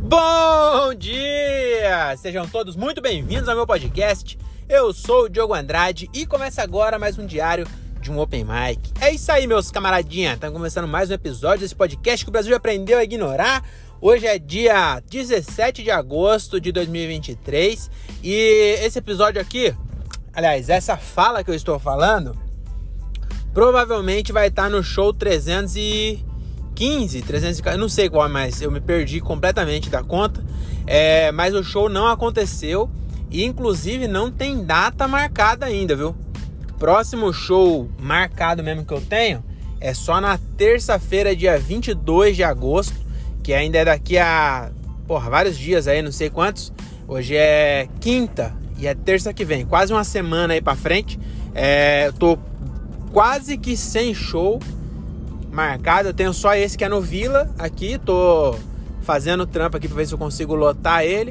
Bom dia! Sejam todos muito bem-vindos ao meu podcast. Eu sou o Diogo Andrade e começa agora mais um diário de um Open Mic. É isso aí, meus camaradinhas. Estamos começando mais um episódio desse podcast que o Brasil aprendeu a ignorar. Hoje é dia 17 de agosto de 2023 e esse episódio aqui, aliás, essa fala que eu estou falando, provavelmente vai estar no show 315, eu não sei qual, mas eu me perdi completamente da conta. Mas o show não aconteceu e inclusive não tem data marcada ainda, viu? Próximo show marcado mesmo que eu tenho é só na terça-feira, dia 22 de agosto, que ainda é daqui a vários dias aí, não sei quantos. Hoje é quinta e é terça que vem, quase uma semana aí pra frente. Eu tô quase que sem show marcado, eu tenho só esse que é no Vila aqui, tô fazendo trampo aqui pra ver se eu consigo lotar ele,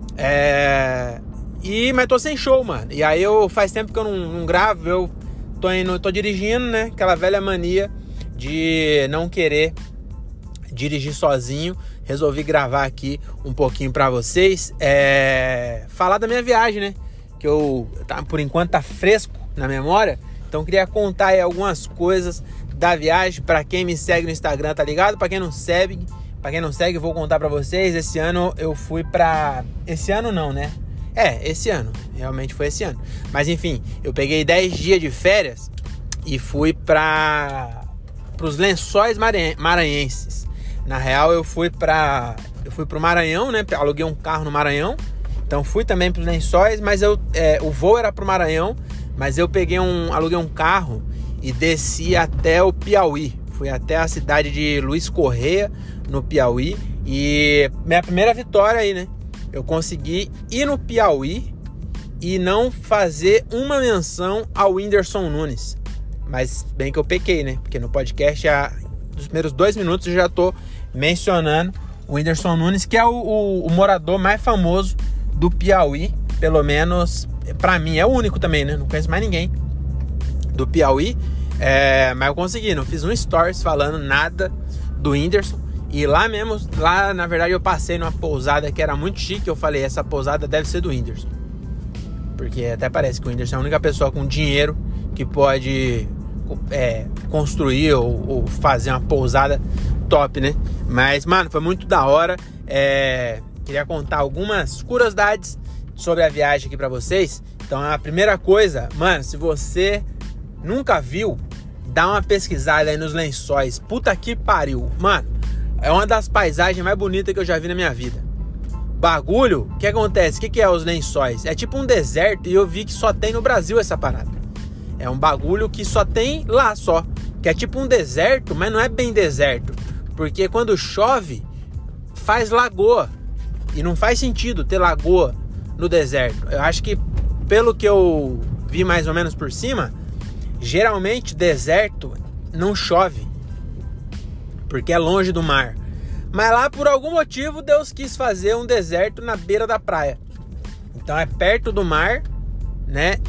mas tô sem show, mano, e aí faz tempo que eu não gravo, eu tô dirigindo, né, aquela velha mania de não querer dirigir sozinho, resolvi gravar aqui um pouquinho pra vocês, falar da minha viagem, né, que por enquanto tá fresco na memória, então queria contar aí algumas coisas da viagem. Pra quem me segue no Instagram, tá ligado? Pra quem não segue, vou contar pra vocês. Esse ano eu fui pra... Esse ano não, né? Esse ano. Realmente foi esse ano. Mas enfim, eu peguei 10 dias de férias e fui pros Lençóis Maranhenses. Na real, eu fui pro Maranhão, né? Aluguei um carro no Maranhão. Então fui também pros Lençóis, mas o voo era pro Maranhão. Mas eu aluguei um carro e desci até o Piauí. Fui até a cidade de Luiz Correia, no Piauí. E minha primeira vitória aí, né? Eu consegui ir no Piauí e não fazer uma menção ao Whindersson Nunes. Mas bem que eu pequei, né? Porque no podcast, nos primeiros 2 minutos, eu já tô mencionando o Whindersson Nunes, que é o morador mais famoso do Piauí. Pelo menos pra mim, é o único também, né? Não conheço mais ninguém do Piauí, mas eu consegui, não fiz um stories falando nada do Whindersson. E lá na verdade eu passei numa pousada que era muito chique. Eu falei, essa pousada deve ser do Whindersson, porque até parece que o Whindersson é a única pessoa com dinheiro que pode construir ou fazer uma pousada top, né? Mas, mano, foi muito da hora. Queria contar algumas curiosidades sobre a viagem aqui pra vocês. Então a primeira coisa, mano, se você nunca viu, dá uma pesquisada aí nos Lençóis. Puta que pariu, mano, é uma das paisagens mais bonitas que eu já vi na minha vida. Bagulho, o que acontece? O que é os Lençóis? É tipo um deserto e eu vi que só tem no Brasil essa parada. É um bagulho que só tem lá só, que é tipo um deserto, mas não é bem deserto, porque quando chove faz lagoa e não faz sentido ter lagoa no deserto. Eu acho que, pelo que eu vi mais ou menos por cima, geralmente deserto não chove, porque é longe do mar. Mas lá, por algum motivo, Deus quis fazer um deserto na beira da praia. Então é perto do mar, né?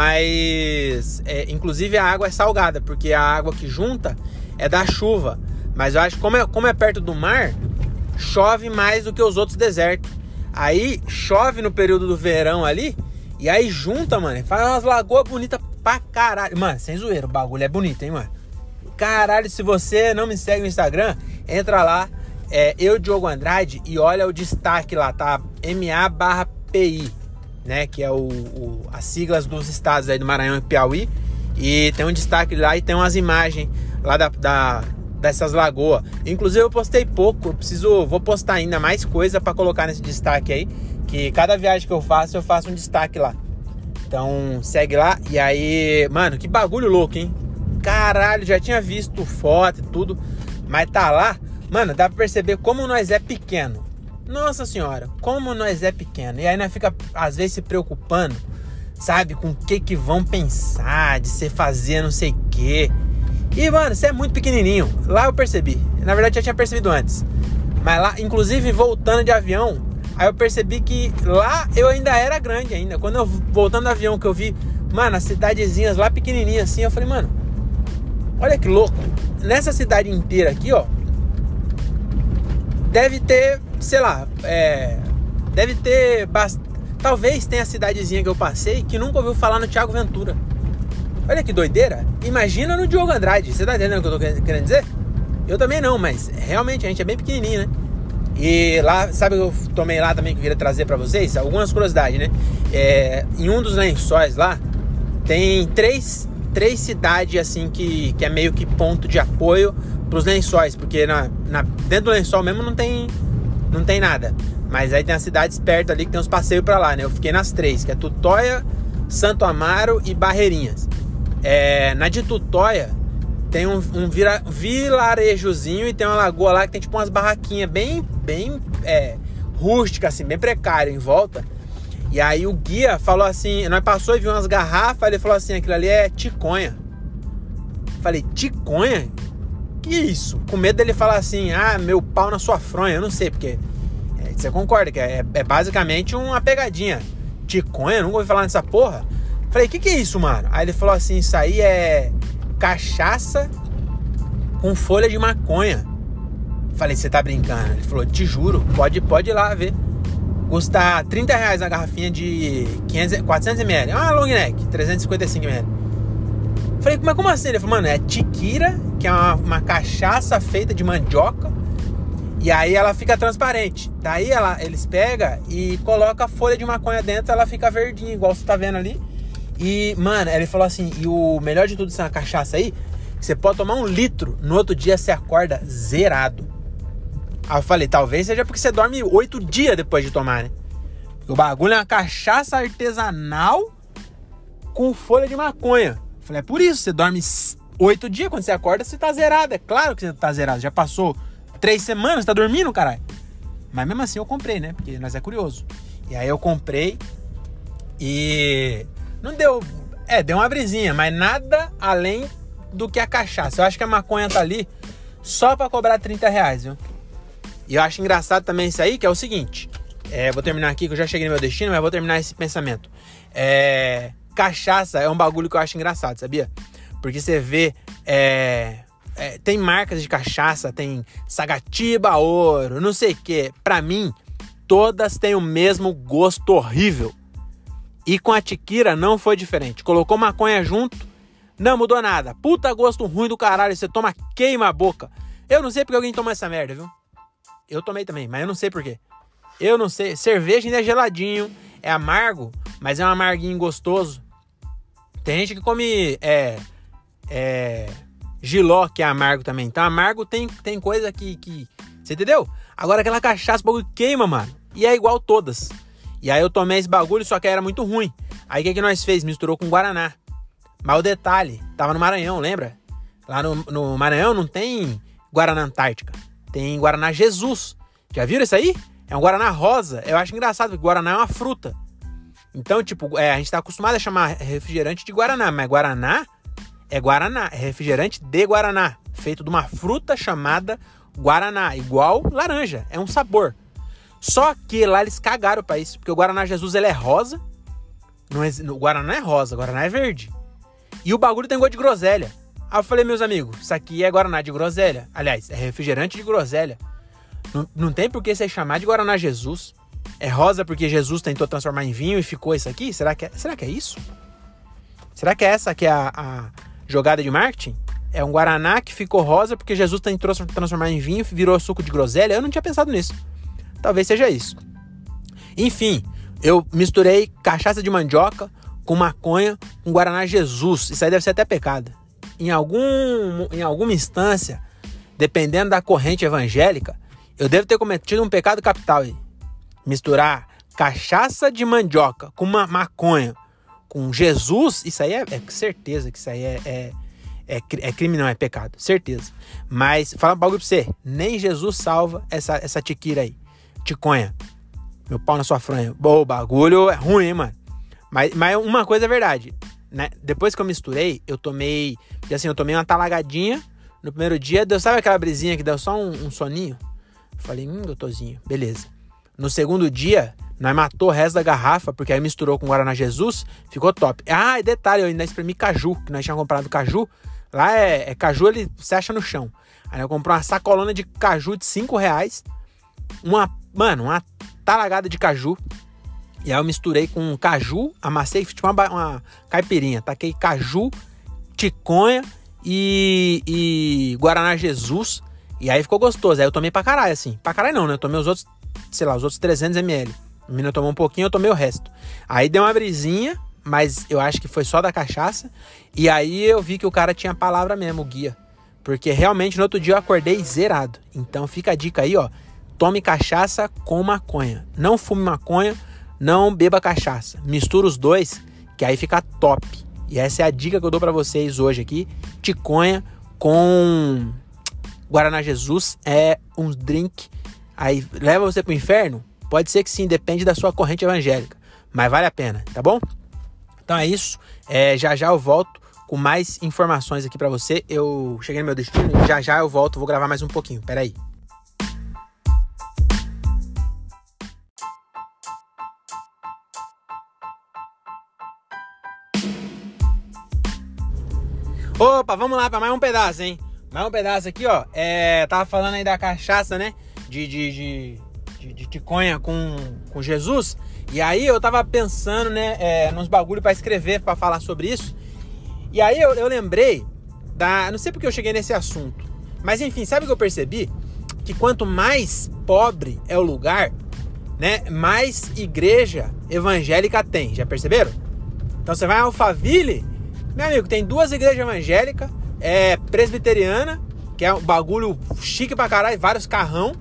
Mas inclusive a água é salgada, porque a água que junta é da chuva. Mas eu acho que como é perto do mar, chove mais do que os outros desertos. Aí chove no período do verão ali, e aí junta, mano, faz umas lagoas bonitas pra caralho. Mano, sem zoeira, o bagulho é bonito, hein, mano. Caralho, se você não me segue no Instagram, entra lá, eu, Diogo Andrade, e olha o destaque lá, tá? MA/PI, né? Que é as siglas dos estados aí do Maranhão e Piauí. E tem um destaque lá e tem umas imagens lá dessas lagoas. Inclusive eu postei pouco, vou postar ainda mais coisa pra colocar nesse destaque aí, que cada viagem que eu faço um destaque lá. Então segue lá. E aí, mano, que bagulho louco, hein? Caralho, já tinha visto foto e tudo, mas tá lá, mano, dá pra perceber como nós é pequeno. Nossa senhora, como nós é pequeno. E aí nós fica, às vezes, se preocupando, sabe, com o que vão pensar, de você fazer não sei o que. E, mano, você é muito pequenininho. Lá eu percebi. Na verdade, já tinha percebido antes. Mas lá, inclusive, voltando de avião, aí eu percebi que lá eu ainda era grande ainda. Quando eu, voltando do avião, que eu vi, mano, as cidadezinhas lá pequenininhas assim, eu falei, mano, olha que louco. Nessa cidade inteira aqui, ó, deve ter, sei lá, deve ter talvez tenha a cidadezinha que eu passei que nunca ouviu falar no Thiago Ventura. Olha que doideira. Imagina no Diogo Andrade. Você tá entendendo o que eu tô querendo dizer? Eu também não, mas realmente a gente é bem pequenininho, né? E lá, sabe o que eu tomei lá também que eu queria trazer pra vocês? Algumas curiosidades, né? Em um dos lençóis lá, tem três cidades assim que é meio que ponto de apoio pros lençóis, porque dentro do lençol mesmo não tem nada. Mas aí tem as cidades perto ali que tem uns passeios pra lá, né? Eu fiquei nas 3, que é Tutóia, Santo Amaro e Barreirinhas. Na de Tutóia tem um vilarejozinho e tem uma lagoa lá que tem tipo umas barraquinhas bem rústicas, assim, bem precário em volta. E aí o guia falou assim, nós passou e viu umas garrafas, ele falou assim, aquilo ali é ticonha. Falei, ticonha? Que isso? Com medo dele falar assim, meu pau na sua fronha, eu não sei, porque você concorda que é basicamente uma pegadinha. Ticonha, nunca ouvi falar nessa porra. Falei, que é isso, mano? Aí ele falou assim, isso aí é cachaça com folha de maconha. Falei, você tá brincando? Ele falou, te juro, pode ir lá ver. Custa R$30 a garrafinha de 400ml. É uma long neck, 355ml. Falei, mas como assim? Ele falou, mano, é tiquira, que é uma cachaça feita de mandioca. E aí ela fica transparente. Daí eles pegam e colocam a folha de maconha dentro, ela fica verdinha, igual você tá vendo ali. E, mano, ele falou assim, e o melhor de tudo dessa cachaça aí, que você pode tomar 1 litro, no outro dia você acorda zerado. Aí eu falei, talvez seja porque você dorme 8 dias depois de tomar, né? O bagulho é uma cachaça artesanal com folha de maconha. Eu falei, é por isso, você dorme 8 dias, quando você acorda, você tá zerado. É claro que você tá zerado, já passou 3 semanas, tá dormindo, caralho. Mas mesmo assim eu comprei, né? Porque nós é curioso. E aí eu comprei e não deu... deu uma brisinha, mas nada além do que a cachaça. Eu acho que a maconha tá ali só pra cobrar R$30, viu? E eu acho engraçado também isso aí, que é o seguinte. Vou terminar aqui, que eu já cheguei no meu destino, mas vou terminar esse pensamento. Cachaça é um bagulho que eu acho engraçado, sabia? Porque você vê... tem marcas de cachaça, tem Sagatiba Ouro, não sei o que. Pra mim, todas têm o mesmo gosto horrível. E com a tiquira não foi diferente. Colocou maconha junto, não mudou nada. Puta gosto ruim do caralho, você toma, queima a boca. Eu não sei porque alguém toma essa merda, viu? Eu tomei também, mas eu não sei por quê. Eu não sei. Cerveja ainda é geladinho, é amargo, mas é um amarguinho gostoso. Tem gente que come Giló, que é amargo também. Então amargo tem coisa que... Você entendeu? Agora aquela cachaça, o bagulho queima, mano. E é igual todas. E aí eu tomei esse bagulho, só que era muito ruim. Aí o que nós fez? Misturou com Guaraná. Mas o detalhe, tava no Maranhão, lembra? Lá no Maranhão não tem Guaraná Antártica. Tem Guaraná Jesus. Já viram isso aí? É um Guaraná rosa. Eu acho engraçado, porque Guaraná é uma fruta. Então, tipo, a gente tá acostumado a chamar refrigerante de Guaraná. Mas Guaraná é Guaraná. É refrigerante de Guaraná. Feito de uma fruta chamada Guaraná. Igual laranja. É um sabor. Só que lá eles cagaram pra isso. Porque o Guaraná Jesus, ele é rosa. O Guaraná é rosa, o Guaraná é verde. E o bagulho tem gosto de groselha. Aí eu falei, meus amigos, isso aqui é Guaraná de groselha. Aliás, é refrigerante de groselha. Não tem por que você chamar de Guaraná Jesus. É rosa porque Jesus tentou transformar em vinho e ficou isso aqui? Será que é isso? Será que é essa que é a jogada de marketing? É um Guaraná que ficou rosa porque Jesus tentou transformar em vinho e virou suco de groselha? Eu não tinha pensado nisso. Talvez seja isso. Enfim, eu misturei cachaça de mandioca com maconha com Guaraná Jesus. Isso aí deve ser até pecado. Em alguma instância, dependendo da corrente evangélica, eu devo ter cometido um pecado capital aí. Misturar cachaça de mandioca com uma maconha com Jesus, isso aí é certeza que isso aí é crime, não, é pecado, certeza. Mas, fala um bagulho pra você, nem Jesus salva essa tiquira aí, ticonha. Meu pau na sua fronha. Bom, o bagulho é ruim, hein, mano. Mas uma coisa é verdade, né? Depois que eu misturei, eu tomei uma talagadinha. No primeiro dia, sabe aquela brisinha que deu só um soninho? Falei, doutorzinho, beleza. No segundo dia, nós matou o resto da garrafa, porque aí misturou com Guaraná Jesus, ficou top. Ah, e detalhe, eu ainda espremi caju, que nós tínhamos comprado caju. Lá caju, ele se acha no chão. Aí eu comprei uma sacolona de caju de R$5. uma talagada de caju. E aí eu misturei com caju, amassei, tipo uma caipirinha. Taquei caju, ticonha e Guaraná Jesus. E aí ficou gostoso. Aí eu tomei pra caralho, assim. Pra caralho não, né? Eu tomei os outros 300 ml. A menina tomou um pouquinho, eu tomei o resto. Aí deu uma brisinha, mas eu acho que foi só da cachaça. E aí eu vi que o cara tinha palavra mesmo, o guia. Porque realmente no outro dia eu acordei zerado. Então fica a dica aí, ó. Tome cachaça com maconha. Não fume maconha, não beba cachaça. Mistura os dois, que aí fica top. E essa é a dica que eu dou pra vocês hoje aqui. Ticonha com Guaraná Jesus é um drink. Aí leva você pro inferno? Pode ser que sim, depende da sua corrente evangélica. Mas vale a pena, tá bom? Então é isso. Já eu volto com mais informações aqui pra você. Eu cheguei no meu destino e já eu volto. Vou gravar mais um pouquinho. Pera aí. Opa, vamos lá pra mais um pedaço, hein? Mais um pedaço aqui, ó. Tava falando aí da cachaça, né? De ticonha com Jesus. E aí eu tava pensando, né? Nos bagulho pra escrever, pra falar sobre isso. E aí eu lembrei não sei porque eu cheguei nesse assunto. Mas enfim, sabe o que eu percebi? Que quanto mais pobre é o lugar, né? Mais igreja evangélica tem. Já perceberam? Então você vai em Alphaville, meu amigo, tem 2 igrejas evangélicas, presbiteriana, que é um bagulho chique pra caralho, vários carrão,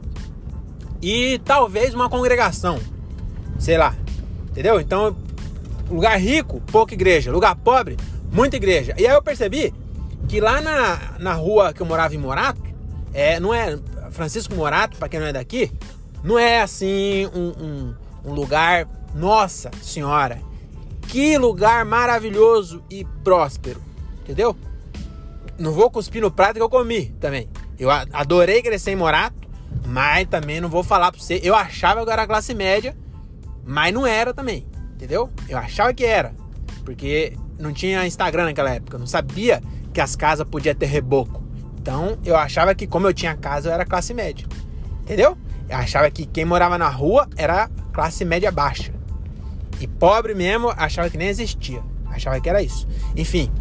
e talvez uma congregação, sei lá, entendeu? Então, lugar rico, pouca igreja, lugar pobre, muita igreja. E aí eu percebi que lá na rua que eu morava em Morato, não é Francisco Morato, pra quem não é daqui, não é assim um lugar, nossa senhora, que lugar maravilhoso e próspero, entendeu? Não vou cuspir no prato que eu comi também. Eu adorei crescer em Morato, mas também não vou falar pra você. Eu achava que eu era classe média, mas não era também, entendeu? Eu achava que era, porque não tinha Instagram naquela época. Eu não sabia que as casas podiam ter reboco. Então eu achava que como eu tinha casa eu era classe média, entendeu? Eu achava que quem morava na rua era classe média baixa. E pobre mesmo, achava que nem existia. Achava que era isso. Enfim.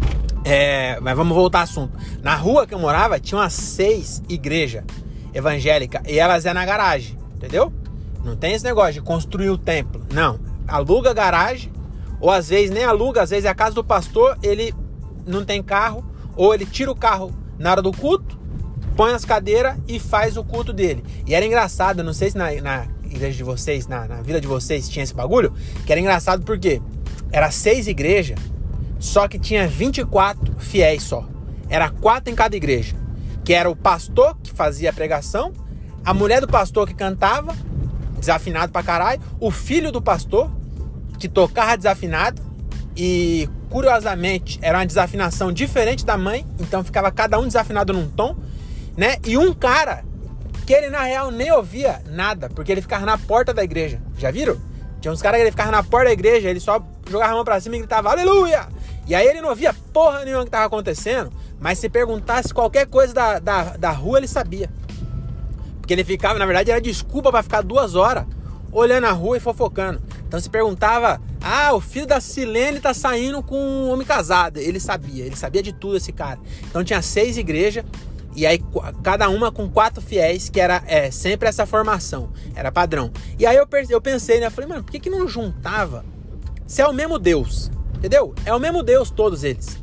Mas vamos voltar ao assunto. Na rua que eu morava, tinha umas 6 igrejas evangélicas. E elas na garagem. Entendeu? Não tem esse negócio de construir o templo. Não. Aluga a garagem. Ou às vezes nem aluga. Às vezes é a casa do pastor. Ele não tem carro. Ou ele tira o carro na hora do culto. Põe as cadeiras e faz o culto dele. E era engraçado. Não sei se na igreja de vocês, na vila de vocês tinha esse bagulho, que era engraçado porque era 6 igrejas, só que tinha 24 fiéis só. Era 4 em cada igreja. Que era o pastor que fazia a pregação, a mulher do pastor que cantava, desafinado pra caralho, o filho do pastor, que tocava desafinado, e curiosamente era uma desafinação diferente da mãe, então ficava cada um desafinado num tom, né? E um cara que ele na real nem ouvia nada, porque ele ficava na porta da igreja. Já viram? Tinha uns caras que ele ficava na porta da igreja, ele só jogava a mão pra cima e gritava aleluia! E aí ele não ouvia porra nenhuma que tava acontecendo, mas se perguntasse qualquer coisa da rua, ele sabia. Porque ele ficava, na verdade, era desculpa pra ficar 2 horas olhando a rua e fofocando. Então se perguntava, o filho da Silene tá saindo com um homem casado. Ele sabia de tudo esse cara. Então tinha 6 igrejas, e aí cada uma com 4 fiéis, que era sempre essa formação, era padrão. E aí eu pensei, né, eu falei, mano, por que não juntava? Se é o mesmo Deus, entendeu? É o mesmo Deus todos eles,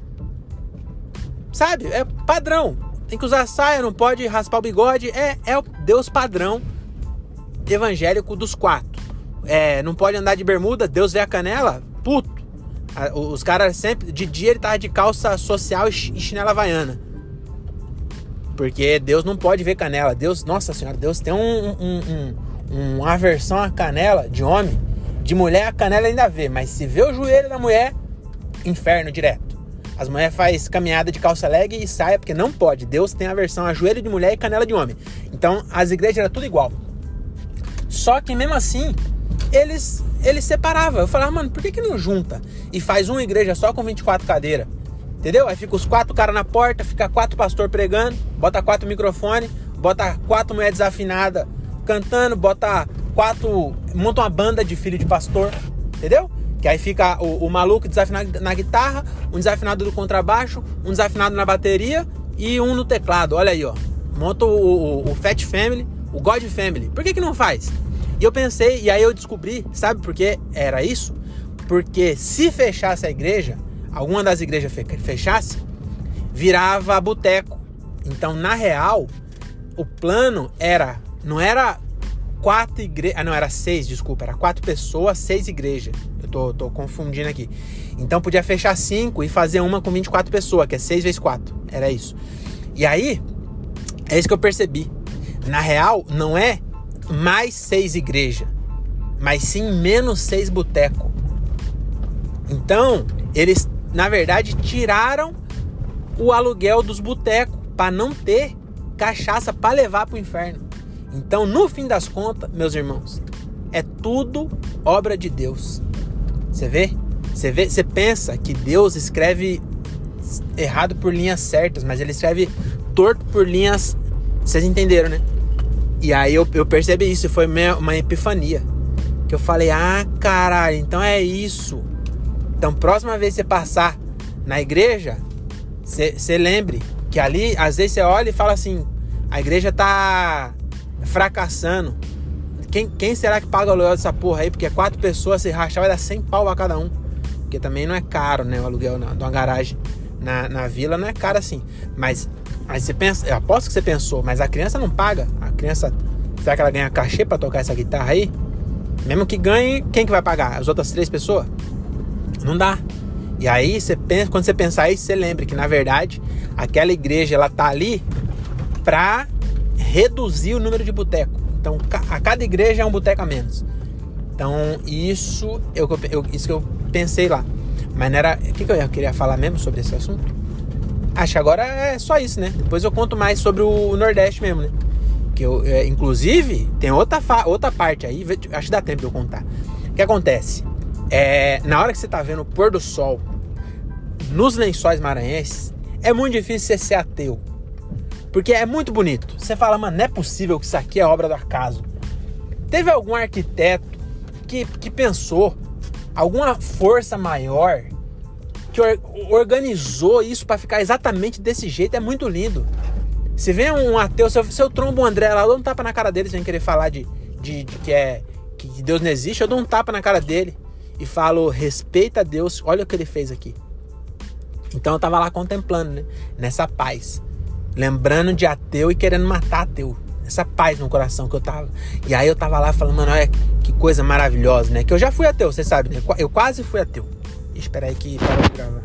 sabe? É padrão, tem que usar saia, não pode raspar o bigode, é o Deus padrão evangélico dos 4. Não pode andar de bermuda, Deus vê a canela, puto. Os caras sempre, de dia ele tava de calça social e chinela havaiana. Porque Deus não pode ver canela. Deus, nossa senhora, Deus tem uma aversão à canela de homem. De mulher a canela ainda vê, mas se vê o joelho da mulher, inferno direto. As mulheres fazem caminhada de calça leg e saia, porque não pode. Deus tem aversão a joelho de mulher e canela de homem. Então as igrejas eram tudo igual. Só que mesmo assim, eles separavam. Eu falava, mano, por que não junta? E faz uma igreja só com 24 cadeiras. Entendeu? Aí fica os 4 caras na porta, fica 4 pastor pregando, bota 4 microfones, bota 4 mulheres desafinadas cantando, monta uma banda de filho de pastor, entendeu? Que aí fica o maluco desafinado na guitarra, um desafinado do contrabaixo, um desafinado na bateria e um no teclado. Olha aí, ó. Monta o Fat Family, o God Family. Por que não faz? E eu pensei, e aí eu descobri, sabe por que era isso? Porque se fechasse a igreja, alguma das igrejas fechasse, virava boteco. Então, na real, o plano não era 4 igrejas, não, era 6, desculpa, era 4 pessoas, 6 igrejas. Eu tô confundindo aqui. Então podia fechar 5 e fazer uma com 24 pessoas, que é 6 vezes 4. Era isso. E aí, é isso que eu percebi. Na real, não é mais 6 igrejas, mas sim menos 6 botecos. Então, eles, na verdade, tiraram o aluguel dos botecos para não ter cachaça para levar para o inferno. Então, no fim das contas, meus irmãos, é tudo obra de Deus. Você vê? Você pensa que Deus escreve errado por linhas certas, mas ele escreve torto por linhas... Vocês entenderam, né? E aí eu percebi isso, foi uma epifania. Que eu falei, caralho, então é isso. Então, próxima vez que você passar na igreja, você lembre que ali, às vezes você olha e fala assim, a igreja tá fracassando. Quem será que paga o aluguel dessa porra aí? Porque 4 pessoas, se rachar, vai dar 100 pau a cada um. Porque também não é caro, né? O aluguel de uma garagem na vila não é caro assim. Mas aí você pensa, eu aposto que você pensou, mas a criança não paga. A criança, será que ela ganha cachê pra tocar essa guitarra aí? Mesmo que ganhe, quem que vai pagar? As outras 3 pessoas? Não dá. E aí, quando você pensar isso, você lembra que, na verdade, aquela igreja, ela tá ali pra reduzir o número de boteco. Então, a cada igreja é um boteco a menos. Então, isso que eu pensei lá. Mas não era... O que eu queria falar mesmo sobre esse assunto? Acho que agora é só isso, né? Depois eu conto mais sobre o Nordeste mesmo, né? Que inclusive, tem outra parte aí. Acho que dá tempo de eu contar. O que acontece? Na hora que você tá vendo o pôr do sol nos Lençóis Maranhenses, é muito difícil você ser ateu. Porque é muito bonito. Você fala, mano, não é possível que isso aqui é obra do acaso. Teve algum arquiteto que pensou, alguma força maior, que organizou isso para ficar exatamente desse jeito. É muito lindo. Se vem um ateu, se eu trombo o André lá, eu dou um tapa na cara dele sem querer falar que Deus não existe. Eu dou um tapa na cara dele e falo, respeita Deus, olha o que ele fez aqui. Então eu tava lá contemplando, né? Nessa paz. Lembrando de ateu e querendo matar ateu. Essa paz no coração que eu tava. E aí eu tava lá falando, mano, olha que coisa maravilhosa, né? Que eu já fui ateu, você sabe, né? Eu quase fui ateu. Espera aí que parou de gravar.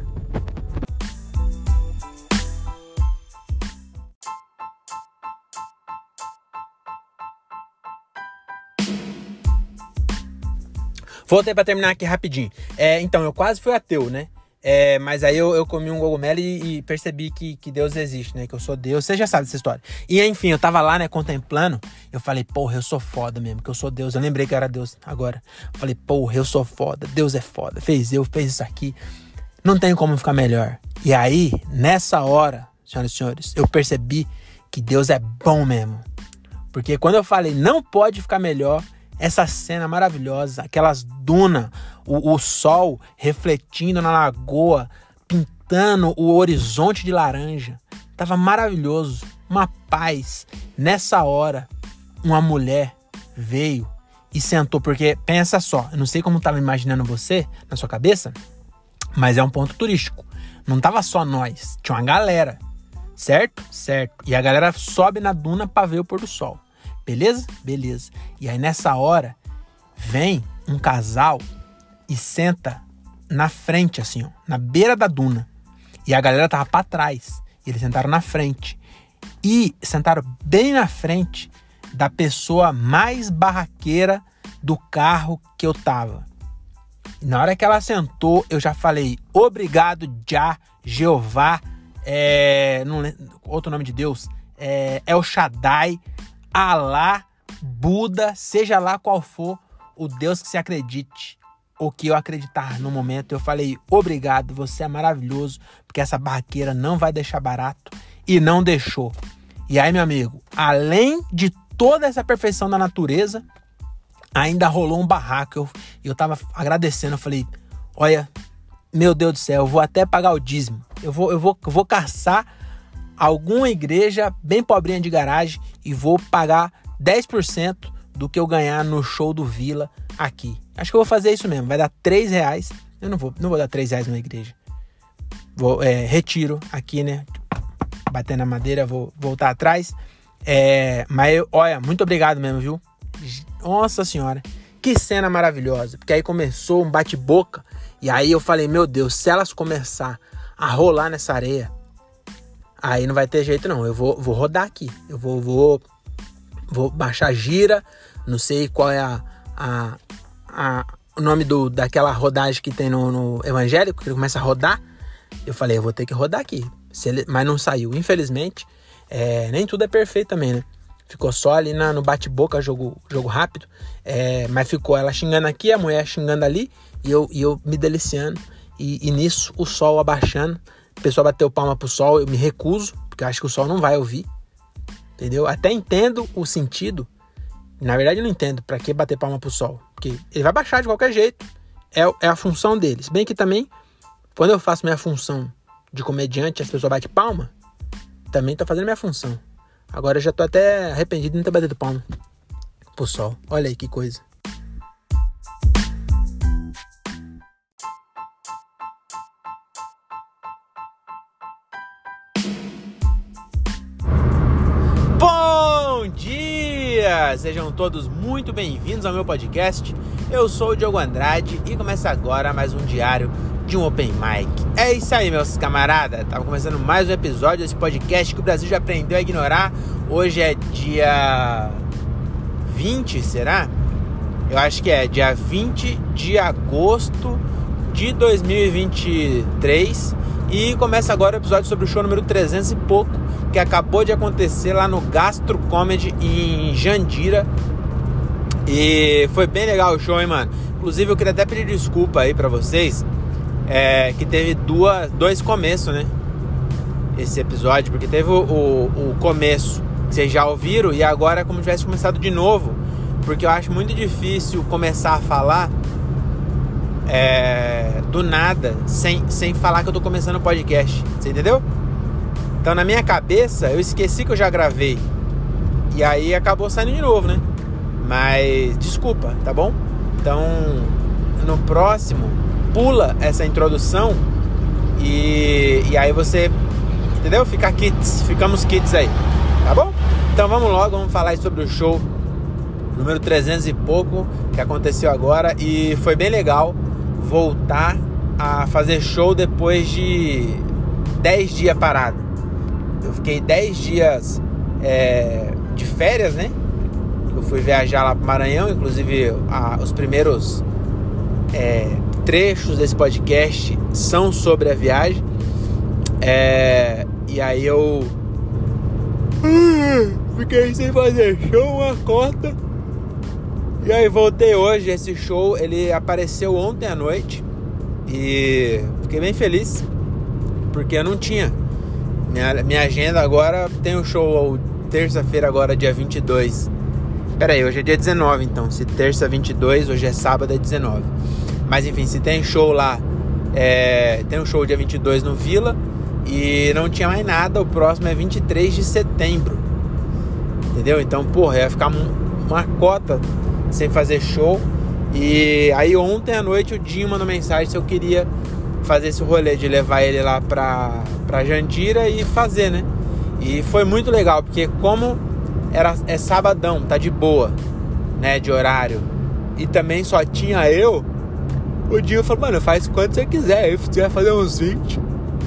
Voltei pra terminar aqui rapidinho. Então, eu quase fui ateu, né? Mas aí eu comi um cogumelo e percebi que Deus existe, né? Que eu sou Deus. Você já sabe dessa história. E enfim, eu tava lá, né, contemplando. Eu falei, porra, eu sou foda mesmo, que eu sou Deus. Eu lembrei que eu era Deus agora. Eu falei, porra, eu sou foda. Deus é foda. Fez isso aqui. Não tem como ficar melhor. E aí, nessa hora, senhoras e senhores, eu percebi que Deus é bom mesmo. Porque quando eu falei, não pode ficar melhor, essa cena maravilhosa, aquelas dunas, o sol refletindo na lagoa, pintando o horizonte de laranja. Tava maravilhoso, uma paz. Nessa hora, uma mulher veio e sentou, porque pensa só, eu não sei como tava imaginando você, na sua cabeça, mas é um ponto turístico. Não tava só nós, tinha uma galera, certo? Certo. E a galera sobe na duna pra ver o pôr do sol. Beleza? Beleza. E aí nessa hora, vem um casal e senta na frente, assim, ó, na beira da duna. E a galera tava pra trás. E eles sentaram na frente. E sentaram bem na frente da pessoa mais barraqueira do carro que eu tava. E na hora que ela sentou, eu já falei, obrigado, Já, Jeová, não lembro, outro nome de Deus, El Shaddai, Alá, Buda, seja lá qual for o Deus que se acredite, ou que eu acreditar no momento. Eu falei, obrigado, você é maravilhoso, porque essa barraqueira não vai deixar barato, e não deixou. E aí, meu amigo, além de toda essa perfeição da natureza, ainda rolou um barraco. Eu tava agradecendo, eu falei, olha, meu Deus do céu, eu vou até pagar o dízimo. Eu vou caçar alguma igreja bem pobrinha de garagem e vou pagar 10% do que eu ganhar no show do Vila aqui. Acho que eu vou fazer isso mesmo, vai dar R$3. Eu não vou dar R$3 numa igreja. Vou, retiro aqui, né? Bater na madeira, vou voltar atrás. Mas, olha, muito obrigado mesmo, viu? Nossa senhora, que cena maravilhosa. Porque aí começou um bate-boca. E aí eu falei, meu Deus, se elas começar a rolar nessa areia, aí não vai ter jeito não. Eu vou rodar aqui. Eu vou baixar gira. Não sei qual é o nome daquela rodagem que tem no evangélico, que ele começa a rodar. Eu falei, eu vou ter que rodar aqui. Mas não saiu, infelizmente. Nem tudo é perfeito também, né? Ficou só ali no bate-boca, jogo rápido. Mas ficou ela xingando aqui, a mulher xingando ali. E eu me deliciando. E nisso, o sol abaixando. O pessoal bateu palma pro sol, eu me recuso. Porque eu acho que o sol não vai ouvir. Entendeu? Até entendo o sentido. Na verdade, eu não entendo pra que bater palma pro sol. Porque ele vai baixar de qualquer jeito. É a função dele. Se bem que também, quando eu faço minha função de comediante, as pessoas batem palma, também tô fazendo minha função. Agora eu já tô até arrependido de não ter batido palma pro sol. Olha aí que coisa. Bom dia! Sejam todos muito bem-vindos ao meu podcast. Eu sou o Diogo Andrade e começa agora mais um diário de um Open Mic. É isso aí, meus camaradas. Tava começando mais um episódio desse podcast que o Brasil já aprendeu a ignorar. Hoje é dia 20, será? Eu acho que é dia 20 de agosto de 2023. E começa agora o episódio sobre o show número 300 e pouco, que acabou de acontecer lá no Gastro Comedy em Jandira. E foi bem legal o show, hein, mano? Inclusive eu queria até pedir desculpa aí pra vocês, que teve dois começos, né? Esse episódio, porque teve o começo que vocês já ouviram e agora é como se tivesse começado de novo, porque eu acho muito difícil começar a falar do nada, sem falar que eu tô começando o podcast, você entendeu? Então na minha cabeça eu esqueci que eu já gravei e aí acabou saindo de novo, né? Mas desculpa, tá bom? Então no próximo pula essa introdução e aí você, entendeu? Ficamos kits aí, tá bom? Então vamos logo, vamos falar sobre o show número 300 e pouco que aconteceu agora. E foi bem legal voltar a fazer show depois de 10 dias parado. Eu fiquei 10 dias de férias, né? Eu fui viajar lá pro Maranhão. Inclusive os primeiros trechos desse podcast são sobre a viagem. E aí eu fiquei sem fazer show, uma cota. E aí voltei hoje. Esse show, ele apareceu ontem à noite. E fiquei bem feliz, porque eu não tinha. Minha agenda agora tem um show terça-feira agora, dia 22. Pera aí, hoje é dia 19 então. Se terça 22, hoje é sábado, é 19. Mas enfim, se tem show lá, tem um show dia 22 no Vila. E não tinha mais nada. O próximo é 23 de setembro. Entendeu? Então, porra, ia ficar uma cota sem fazer show. E aí ontem à noite o Dinho mandou mensagem se eu queria fazer esse rolê de levar ele lá pra Jandira e fazer, né? E foi muito legal, porque como é sabadão, tá de boa, né, de horário, e também só tinha eu, o Dinho falou, mano, faz quanto você quiser. Aí você vai fazer uns 20.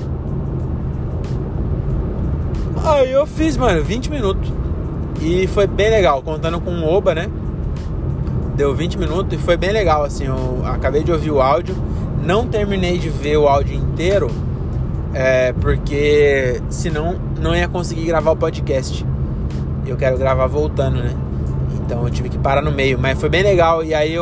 Aí eu fiz, mano, 20 minutos. E foi bem legal, contando com o Oba, né? Deu 20 minutos e foi bem legal, assim. Eu acabei de ouvir o áudio. Não terminei de ver o áudio inteiro, porque senão não ia conseguir gravar o podcast. Eu quero gravar voltando, né? Então eu tive que parar no meio. Mas foi bem legal. E aí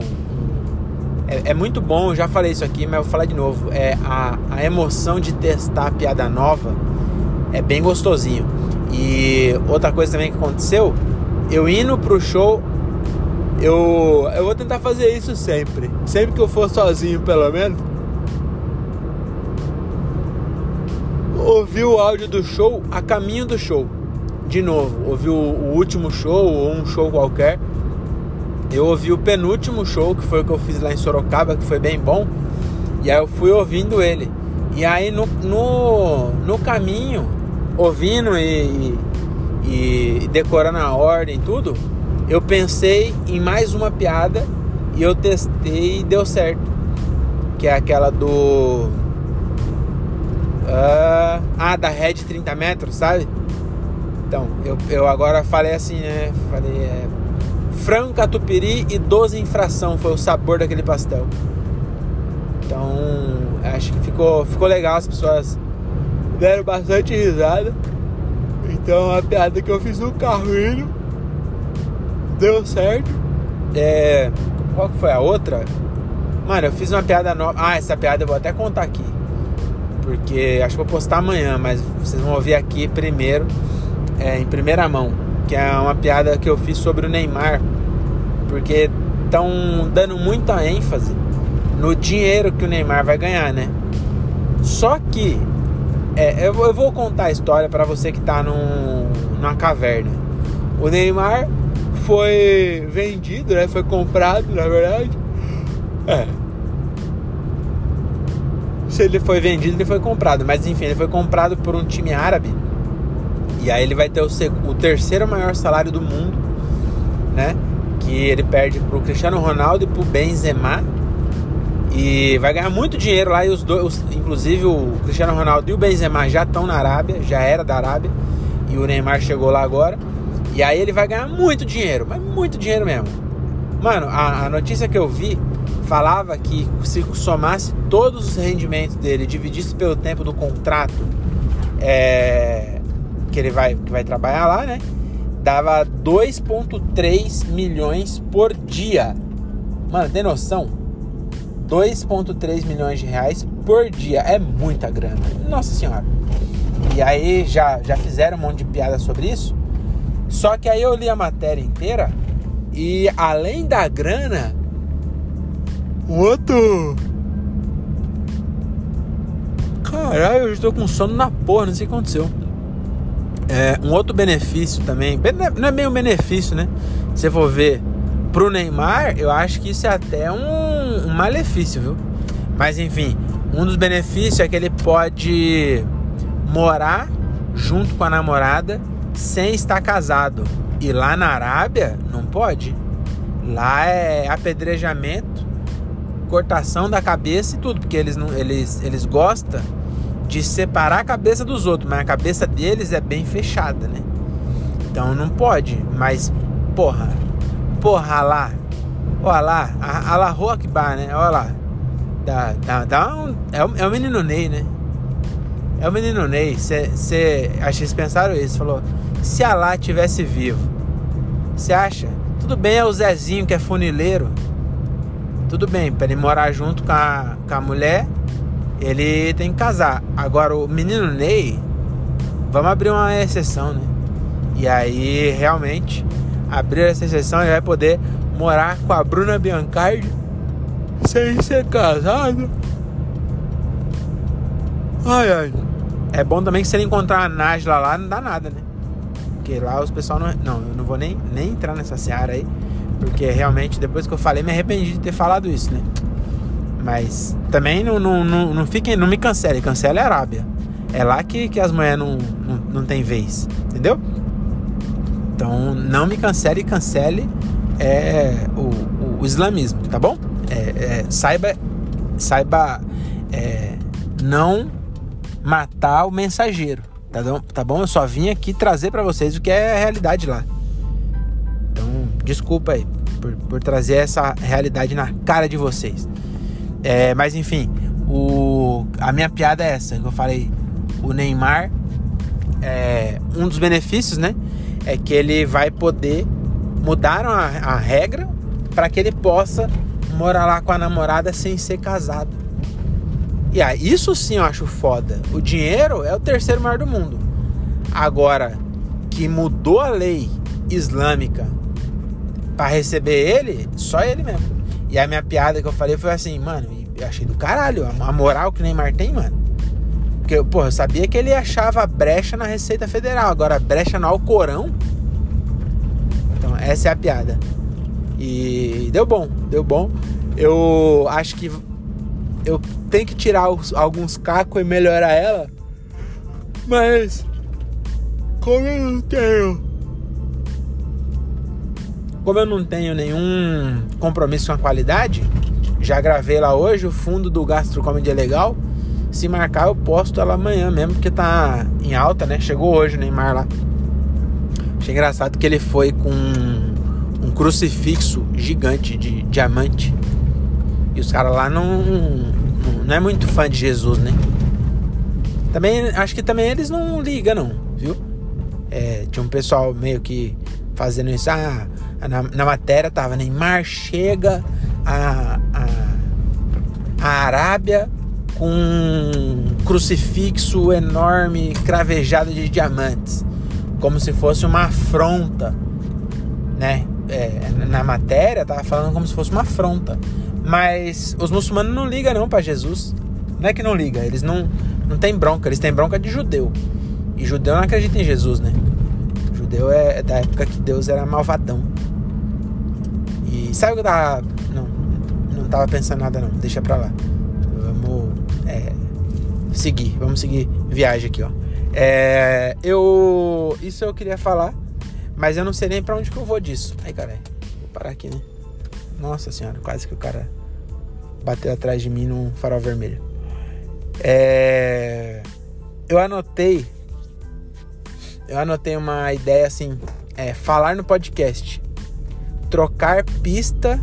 é muito bom, eu já falei isso aqui, mas eu vou falar de novo. A emoção de testar a piada nova é bem gostosinho. E outra coisa também que aconteceu eu indo pro show, eu vou tentar fazer isso sempre. Sempre que eu for sozinho, pelo menos, ouvir o áudio do show a caminho do show. De novo, ouvi o último show ou um show qualquer. Eu ouvi o penúltimo show, que foi o que eu fiz lá em Sorocaba, que foi bem bom. E aí eu fui ouvindo ele. E aí no caminho, ouvindo e decorando a ordem e tudo, eu pensei em mais uma piada e eu testei e deu certo. Que é aquela do... da Red 30 metros, sabe? Então, eu agora falei assim, né? Falei, frango catupiry e 12 em fração foi o sabor daquele pastel. Então, acho que ficou legal, as pessoas deram bastante risada. Então, a piada que eu fiz no carro indo deu certo. Qual que foi a outra? Mano, eu fiz uma piada nova. Essa piada eu vou até contar aqui, porque acho que vou postar amanhã, mas vocês vão ouvir aqui primeiro, em primeira mão. Que é uma piada que eu fiz sobre o Neymar, porque estão dando muita ênfase no dinheiro que o Neymar vai ganhar, né? Só que eu vou contar a história para você que tá numa caverna. O Neymar foi vendido, né? Foi comprado, na verdade. Se ele foi vendido, ele foi comprado. Mas enfim, ele foi comprado por um time árabe. E aí ele vai ter o terceiro maior salário do mundo, né? Que ele perde pro Cristiano Ronaldo e pro Benzema. E vai ganhar muito dinheiro lá. E os dois, inclusive o Cristiano Ronaldo e o Benzema já estão na Arábia. Já era da Arábia. E o Neymar chegou lá agora. E aí ele vai ganhar muito dinheiro. Mas muito dinheiro mesmo. Mano, a notícia que eu vi falava que se somasse todos os rendimentos dele, dividisse pelo tempo do contrato que ele vai trabalhar lá, né? Dava 2,3 milhões por dia. Mano, tem noção? 2,3 milhões de reais por dia. É muita grana. Nossa senhora. E aí já fizeram um monte de piada sobre isso. Só que aí eu li a matéria inteira. E além da grana, caralho, eu estou com sono na porra, não sei o que aconteceu. Um outro benefício também, não é bem um benefício, né? Se você for ver pro Neymar, eu acho que isso é até um malefício, viu? Mas enfim, um dos benefícios é que ele pode morar junto com a namorada sem estar casado. E lá na Arábia não pode. Lá é apedrejamento, cortação da cabeça e tudo, porque eles gostam de separar a cabeça dos outros, mas a cabeça deles é bem fechada, né? Então não pode. Mas porra lá, olha lá, a la Akbar, né? Olha lá, é o menino Ney, né? É o menino Ney. Acho que vocês pensaram isso. Falou, se Alá tivesse vivo, você acha? Tudo bem, é o Zezinho que é funileiro. Tudo bem, para ele morar junto com a mulher, ele tem que casar. Agora o menino Ney, vamos abrir uma exceção, né? E aí realmente abrir essa exceção, ele vai poder morar com a Bruna Biancardi sem ser casado. Ai. É bom também que se ele encontrar a Nájila lá, não dá nada, né? Porque lá os pessoal não... Não, eu não vou nem entrar nessa seara aí, porque realmente, depois que eu falei, me arrependi de ter falado isso, né? Mas também não fiquem, não me cancele. Cancele a Arábia. É lá que as mulheres não tem vez, entendeu? Então não me cancele o islamismo, tá bom? Saiba não matar o mensageiro, tá bom? Eu só vim aqui trazer pra vocês o que é a realidade lá. Então, desculpa aí por trazer essa realidade na cara de vocês. Mas enfim, a minha piada é essa, que eu falei. O Neymar, um dos benefícios, né, é que ele vai poder mudar a regra para que ele possa morar lá com a namorada sem ser casado. E isso sim eu acho foda. O dinheiro é o terceiro maior do mundo. Agora, que mudou a lei islâmica pra receber ele, só ele mesmo. E a minha piada que eu falei foi assim, mano, eu achei do caralho a moral que o Neymar tem, mano. Porque, porra, eu sabia que ele achava brecha na Receita Federal, agora brecha no Alcorão. Então, essa é a piada. E deu bom. Eu acho que eu tenho que tirar alguns cacos e melhorar ela. Mas como eu não tenho nenhum compromisso com a qualidade, já gravei lá hoje, o fundo do Gastro Comedy é legal. Se marcar, eu posto ela amanhã mesmo, porque tá em alta, né? Chegou hoje o Neymar lá. Achei engraçado que ele foi com um crucifixo gigante de diamante. E os caras lá não é muito fã de Jesus, né? Também, acho que também eles não ligam, não, viu? Tinha um pessoal meio que fazendo isso. Na matéria tava Neymar chega a Arábia com um crucifixo enorme cravejado de diamantes, como se fosse uma afronta, né? Na matéria tava falando como se fosse uma afronta, mas os muçulmanos não ligam não pra Jesus. Não é que não liga, eles não tem bronca, eles têm bronca de judeu, e judeu não acredita em Jesus, né? Judeu é da época que Deus era malvadão. E sabe o que eu tava... Não tava pensando nada não, deixa pra lá. Vamos seguir viagem aqui, ó. Isso eu queria falar, mas eu não sei nem pra onde que eu vou disso. Ai, caralho, vou parar aqui, né? Nossa senhora, quase que o cara bateu atrás de mim num farol vermelho. Eu anotei uma ideia assim, falar no podcast, trocar pista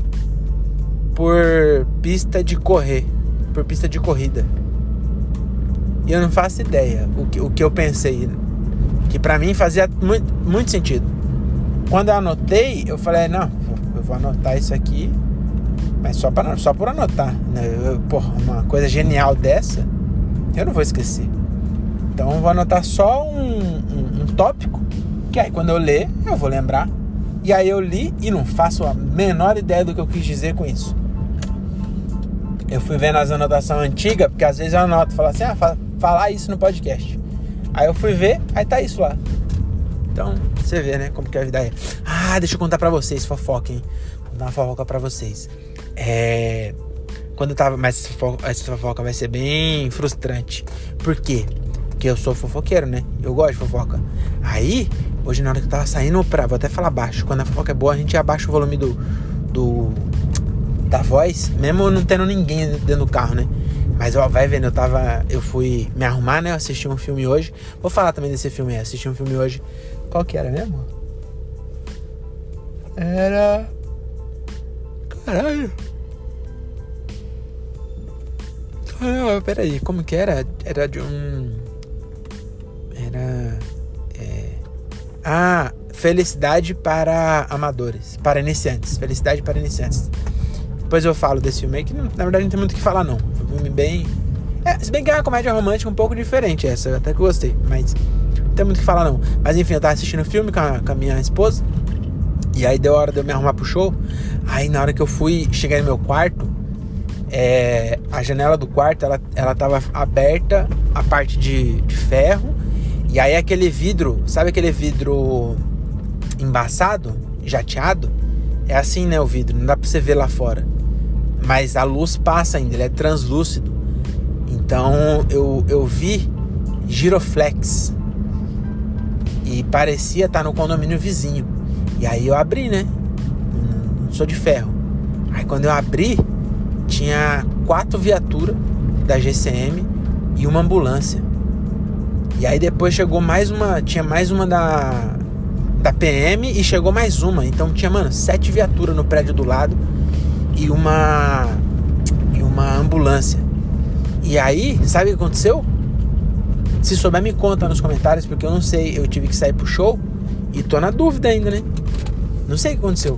por pista de correr, por pista de corrida. E eu não faço ideia o que eu pensei, que pra mim fazia muito, muito sentido. Quando eu anotei, eu falei, não, eu vou anotar isso aqui, mas só por anotar, né? Uma coisa genial dessa, eu não vou esquecer. Então eu vou anotar só um tópico, que aí quando eu ler, eu vou lembrar. E aí eu li e não faço a menor ideia do que eu quis dizer com isso. Eu fui vendo as anotações antigas, porque às vezes eu anoto, falo assim, falar isso no podcast. Aí eu fui ver, aí tá isso lá. Então, você vê, né, como que a vida é. Deixa eu contar pra vocês, fofoca, hein. Vou contar uma fofoca pra vocês. Quando eu tava... Mas essa fofoca vai ser bem frustrante. Por quê? Porque eu sou fofoqueiro, né? Eu gosto de fofoca. Aí, hoje na hora que eu tava saindo vou até falar baixo. Quando a fofoca é boa, a gente abaixa o volume da voz, mesmo não tendo ninguém dentro do carro, né? Mas ó, vai vendo, eu fui me arrumar, né? Eu assisti um filme hoje. Vou falar também desse filme aí. Assisti um filme hoje. Qual que era mesmo? Era... Caralho. Peraí, como que era? Era de um... Felicidade para amadores, para iniciantes. Felicidade para iniciantes. Depois eu falo desse filme aí, que na verdade não tem muito o que falar não. Foi um filme bem... se bem que é uma comédia romântica um pouco diferente essa, até que eu gostei, mas não tem muito o que falar não. Mas enfim, eu tava assistindo o filme com a minha esposa, e aí deu hora de eu me arrumar pro show. Aí na hora que eu cheguei no meu quarto, a janela do quarto, ela tava aberta, a parte de ferro, e aí aquele vidro, sabe aquele vidro embaçado, jateado? É assim, né, o vidro, não dá pra você ver lá fora, mas a luz passa ainda, ele é translúcido. Então eu vi giroflex e parecia estar no condomínio vizinho. E aí eu abri, né, não sou de ferro. Aí quando eu abri, tinha 4 viaturas da GCM e uma ambulância. E aí depois chegou tinha mais uma da PM e chegou mais uma. Então tinha, 7 viaturas no prédio do lado e uma ambulância. E aí, sabe o que aconteceu? Se souber, me conta nos comentários, porque eu não sei. Eu tive que sair pro show e tô na dúvida ainda, né? Não sei o que aconteceu.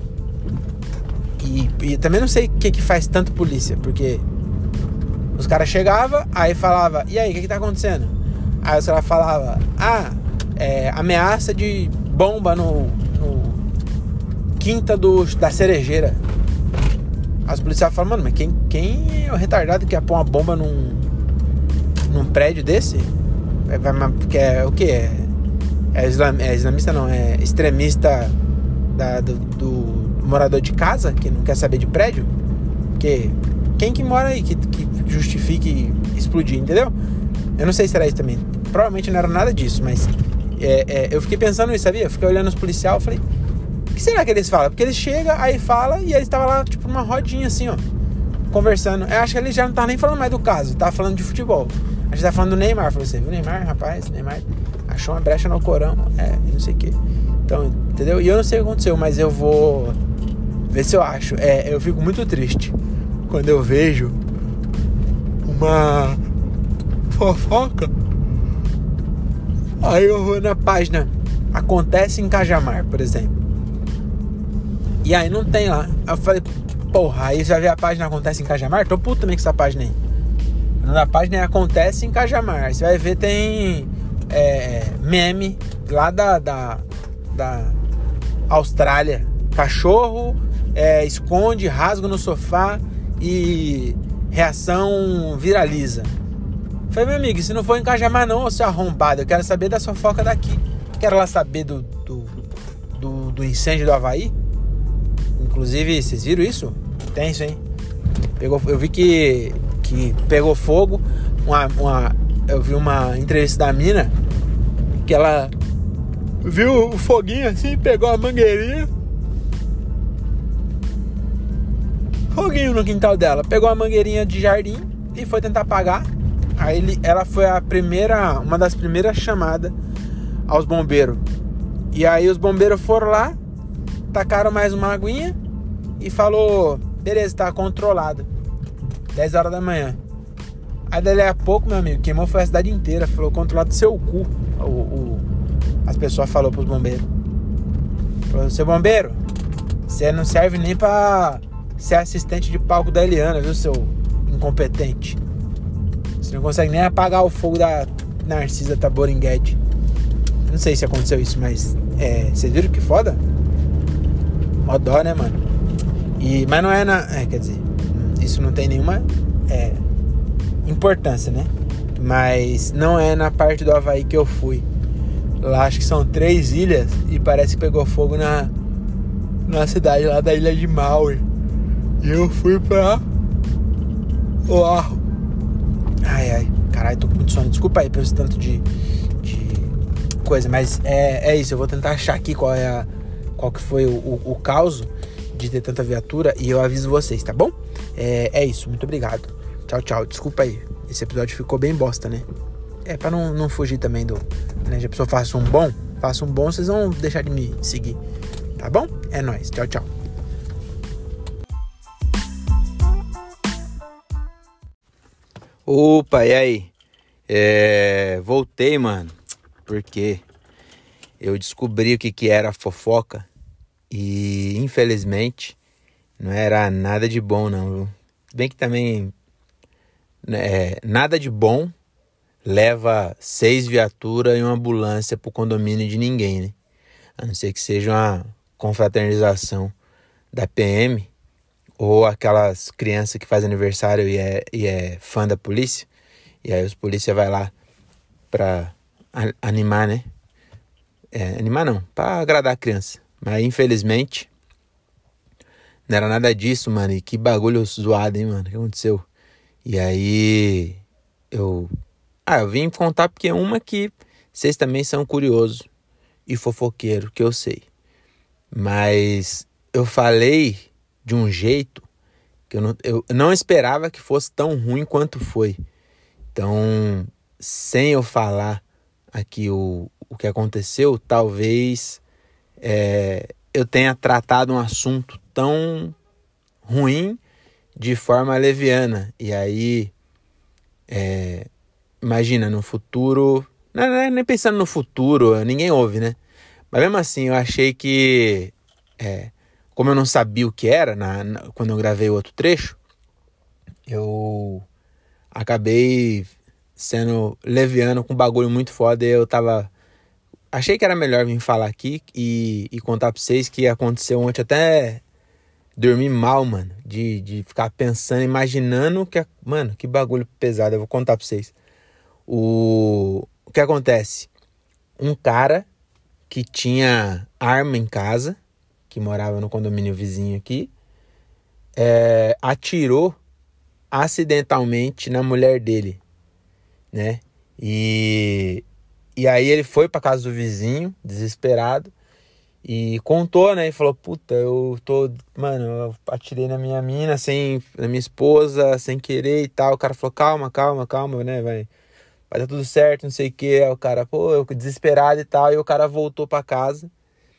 E também não sei o que faz tanto polícia, porque os caras chegavam, aí falava, e aí, o que tá acontecendo? Aí os caras falavam, ameaça de bomba no quinta da Cerejeira. As policiais falam, mano, mas quem é o retardado que ia pôr uma bomba num prédio desse? Porque é o quê? É islamista não, é extremista do morador de casa que não quer saber de prédio? Porque quem que mora aí que justifique explodir, entendeu? Eu não sei se era isso também. Provavelmente não era nada disso, mas eu fiquei pensando nisso, sabia? Eu fiquei olhando os policiais e falei, o que será que eles falam? Porque eles chegam, aí fala e eles estavam lá, tipo, numa rodinha assim, ó, conversando. Eu acho que eles já não estavam nem falando mais do caso, tava falando de futebol. A gente tava falando do Neymar. Falei, você viu o Neymar, rapaz? Neymar achou uma brecha no Corão, não sei o que. Então, entendeu? E eu não sei o que aconteceu, mas eu vou ver se eu acho. Eu fico muito triste quando eu vejo uma fofoca. Aí eu vou na página Acontece em Cajamar, por exemplo. E aí não tem lá. Eu falei, porra, aí você vai ver a página Acontece em Cajamar? Tô puto também com essa página aí. Na página Acontece em Cajamar. Aí você vai ver, tem meme lá da Austrália. Cachorro esconde, rasga no sofá e reação viraliza. Falei, meu amigo, se não for em Cajamar não, seu arrombado, eu quero saber da fofoca daqui. Quero lá saber do incêndio do Havaí. Inclusive, vocês viram isso? Tenso, hein? Eu vi que pegou fogo. Eu vi uma entrevista da mina que ela viu o foguinho assim, pegou a mangueirinha. Foguinho no quintal dela. Pegou a mangueirinha de jardim e foi tentar apagar. Aí ela foi uma das primeiras chamadas aos bombeiros. E aí os bombeiros foram lá, tacaram mais uma aguinha e falou, beleza, tá controlado. 10 horas da manhã. Aí dali a pouco, meu amigo, queimou foi a cidade inteira. Falou, controlado do seu cu. As pessoas falaram pros bombeiros. Falou, seu bombeiro, você não serve nem pra ser assistente de palco da Eliana, viu, seu incompetente. Você não consegue nem apagar o fogo da Narcisa Taboringuete. Não sei se aconteceu isso, mas vocês viram que foda? Mó dó, né, mano? Mas não é quer dizer, isso não tem nenhuma importância, né? Mas não é na parte do Havaí que eu fui. Lá acho que são 3 ilhas e parece que pegou fogo na cidade lá da ilha de Maui. E eu fui pra Oahu. Ai, caralho, tô com muito sono. Desculpa aí pelo tanto de coisa, mas é isso. Eu vou tentar achar aqui qual que foi o caos de ter tanta viatura e eu aviso vocês, tá bom? É isso, muito obrigado. Tchau. Desculpa aí. Esse episódio ficou bem bosta, né? Pra não fugir também né? Já a pessoa faça um bom, vocês vão deixar de me seguir. Tá bom? É nóis. Tchau. Opa, e aí? Voltei, mano. Porque eu descobri o que era a fofoca. E, infelizmente, não era nada de bom, não, viu? Bem que também nada de bom leva 6 viaturas e uma ambulância pro condomínio de ninguém, né? A não ser que seja uma confraternização da PM ou aquelas crianças que fazem aniversário e é fã da polícia. E aí os polícia vai lá pra animar, né? Animar não, pra agradar a criança. Mas infelizmente não era nada disso, mano. E que bagulho zoado, hein, mano? O que aconteceu? E aí eu vim contar porque é uma que vocês também são curiosos e fofoqueiro, que eu sei. Mas eu falei de um jeito que eu não esperava que fosse tão ruim quanto foi. Então, sem eu falar aqui o que aconteceu, talvez eu tenha tratado um assunto tão ruim de forma leviana. E aí, imagina, no futuro... Não, nem pensando no futuro, ninguém ouve, né? Mas mesmo assim, eu achei que... como eu não sabia o que era quando eu gravei o outro trecho, eu acabei sendo leviano com um bagulho muito foda e eu tava achei que era melhor vir falar aqui e contar pra vocês que aconteceu ontem. Até dormi mal, mano. De ficar pensando, imaginando que... Mano, que bagulho pesado. Eu vou contar pra vocês. O que acontece? Um cara que tinha arma em casa, que morava no condomínio vizinho aqui, atirou acidentalmente na mulher dele, né? E aí ele foi pra casa do vizinho, desesperado, e contou, né? E falou, puta, mano, eu atirei na minha mina, na minha esposa, sem querer e tal. O cara falou, calma, né? Vai dar tudo certo, não sei o que. Aí o cara, pô, eu desesperado e tal. E o cara voltou pra casa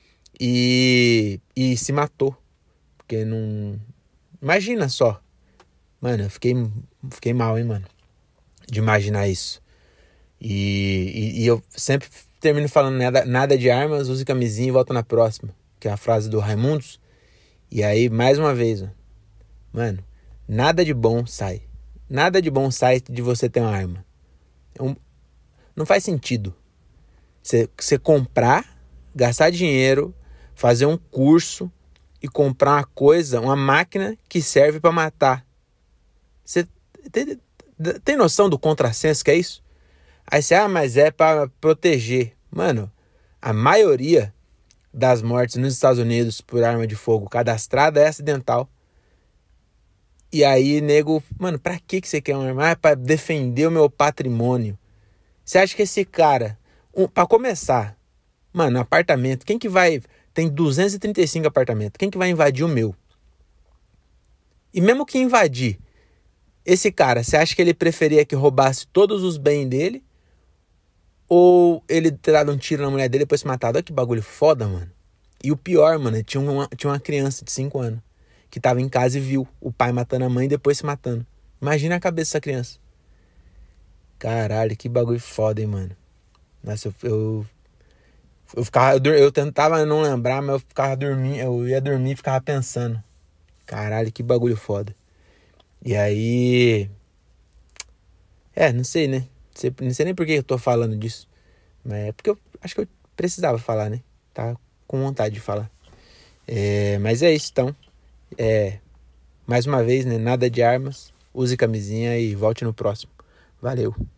e se matou. Porque não... Imagina só. Mano, eu fiquei mal, hein, mano, de imaginar isso. E eu sempre termino falando nada de armas, use camisinha e volta na próxima. Que é a frase do Raimundos. E aí, mais uma vez, mano, nada de bom sai. Nada de bom sai de você ter uma arma. Não faz sentido. Você comprar, gastar dinheiro, fazer um curso e comprar uma coisa, uma máquina que serve pra matar. Você tem noção do contrassenso que é isso? Aí você, mas é pra proteger. Mano, a maioria das mortes nos Estados Unidos por arma de fogo cadastrada é acidental. E aí, nego, mano, pra que você quer uma arma? Pra defender o meu patrimônio. Você acha que esse cara, pra começar, mano, apartamento, quem que vai... Tem 235 apartamentos. Quem que vai invadir o meu? E mesmo que invadir, esse cara, você acha que ele preferia que roubasse todos os bens dele? Ou ele ter dado um tiro na mulher dele e depois se matado? Olha que bagulho foda, mano. E o pior, mano, tinha uma criança de 5 anos que tava em casa e viu o pai matando a mãe e depois se matando. Imagina a cabeça dessa criança. Caralho, que bagulho foda, hein, mano. Nossa, eu tentava não lembrar, mas eu ficava dormindo, eu ia dormir e ficava pensando. Caralho, que bagulho foda. E aí... não sei, né? Não sei nem por que eu tô falando disso. Mas é porque eu acho que eu precisava falar, né? Tá com vontade de falar. Mas é isso, então. Mais uma vez, né? Nada de armas. Use camisinha e volte no próximo. Valeu.